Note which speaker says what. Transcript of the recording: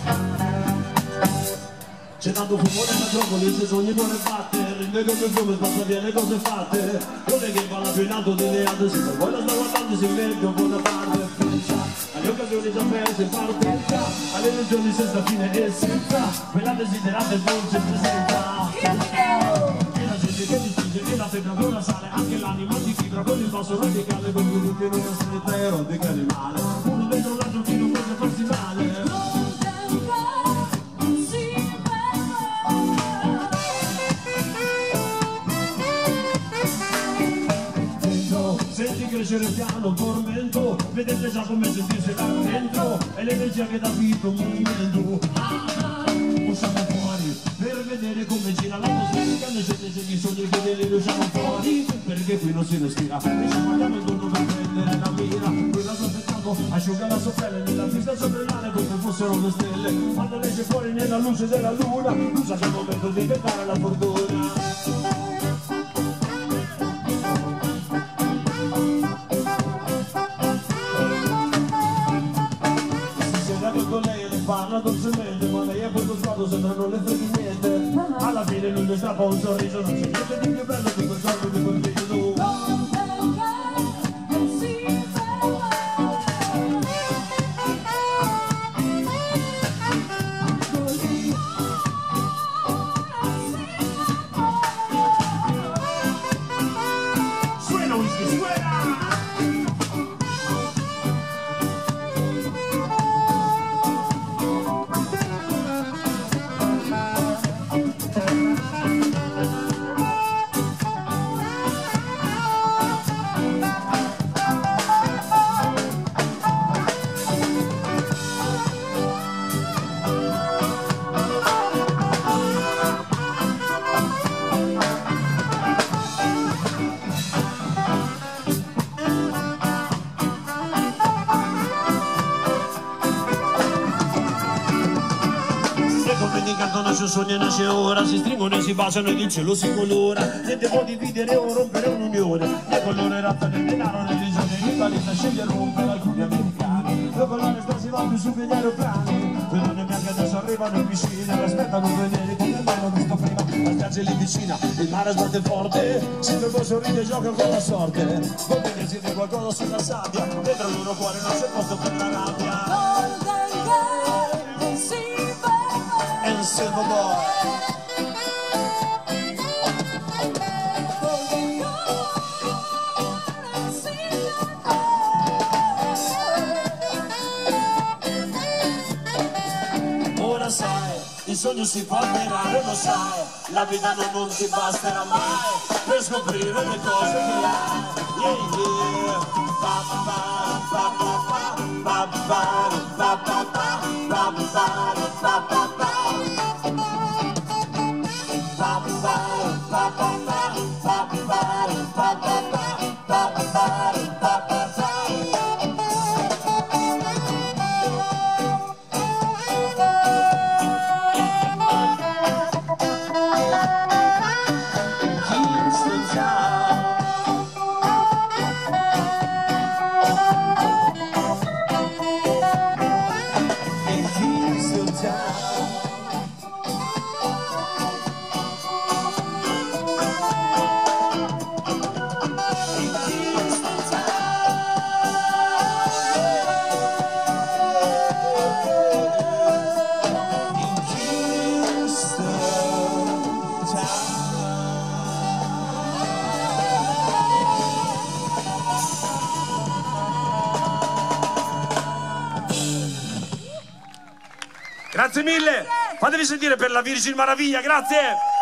Speaker 1: C'è tanto fumo nella giocoli, se sogni vuole battere, rinde come fiume, spazza via le cose fatte. Non è che va più in alto delle altre, se poi la sta guardando si mette un po' da parte e pensa alle occasioni già perse, partenza, alle lezioni senza fine e senza quella desiderata e dolce presenza. E la gente che distinge, e la temperatura sale, anche l'anima di fibra con il basso radicale, con tutti in una stretta erotica animale. Uno dentro l'altro chi non vuole farsi male. Senti crescere piano il tormento, vedete già come sentirsi là dentro, è l'energia che dà vita un movimento. Usciamo fuori per vedere come gira l'atmosfera, noi siete gli sogni fedeli, noi usciamo fuori perché qui non si respira. E ci guardiamo intorno per prendere la mira, quella sua spettacolo asciuga la sua pelle nella pista sopranale come fossero le stelle. Quando esce fuori nella luce della luna, non sa che è il momento di inventare la fortuna. Parla dolcemente, ma lei a questo sguardo sembra non le freghi niente. Alla fine lui mi strappa un sorriso, non c'è niente di più bello di quel giorno di quel video. Suena whisky, suena! Nasce un sogno e nasce ora, si stringono e si baciano ed il cielo si colora. Niente può dividere o rompere un'unione, né colore, razza, né denaro, religione, rivalita, sceglie e rompere alcuni americani. Dopo la resta si va più su che gli aeroplani, le donne bianche adesso arrivano in piscina, le aspettano vedere come hanno visto prima. La spiaggia è lì vicina, il mare sbatte forte, si ferma, sorride e gioca con la sorte. Vuol vedersi di qualcosa sulla sabbia, dentro il loro cuore non c'è posto per la rabbia. Silver boy. Ora sai, il sogno si può avverare, lo sai, la vita non ti basterà mai per scoprire le cose che hai. Yeah, yeah. Pa, pa, pa, pa, pa, pa, pa, pa, pa, pa, pa, pa, pa, pa, pa. Grazie mille, fatevi sentire per la Virgin Maraviglia, grazie!